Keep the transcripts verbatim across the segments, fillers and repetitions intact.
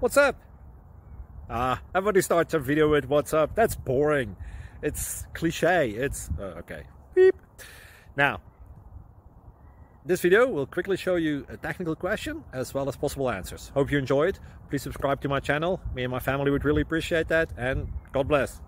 What's up? Ah, everybody starts a video with what's up. That's boring. It's cliche. It's uh, okay. Beep. Now, this video will quickly show you a technical question as well as possible answers. Hope you enjoy it. Please subscribe to my channel. Me and my family would really appreciate that, and God bless.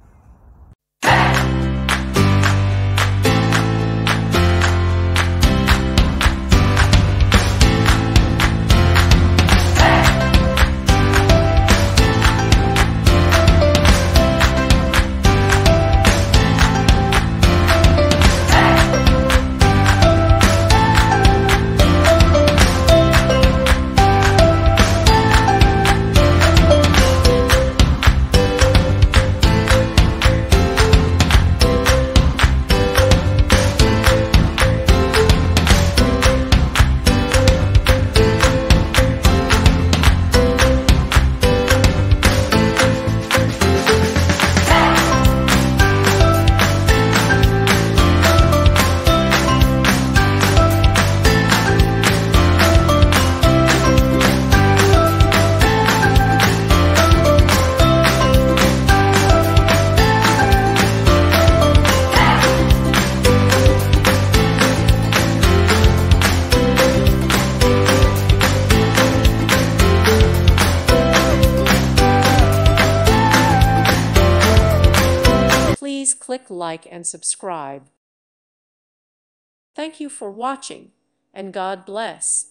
Please click like and subscribe. Thank you for watching, and God bless.